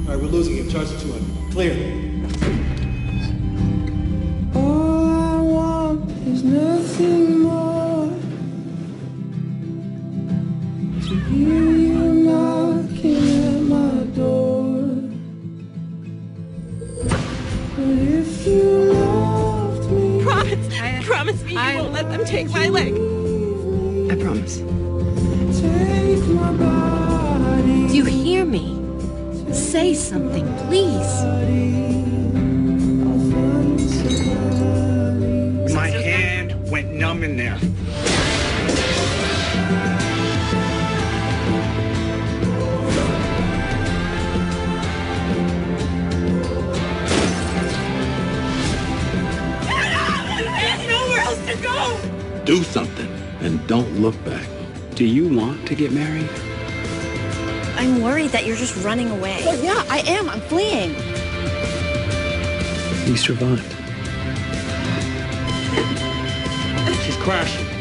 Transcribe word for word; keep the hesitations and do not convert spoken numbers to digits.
All right, we're losing him. Charge it to him. Clear. All I want is nothing more. To hear you knocking at my door. But if you loved me, Promise, I, promise me you I, won't let them take my leg. I promise. take my body. Do you hear me? Say something, please. My hand went numb in there. There's nowhere else to go! Do something and don't look back. Do you want to get married? I'm worried that you're just running away. Well, yeah, I am. I'm fleeing. You survived. She's crashing.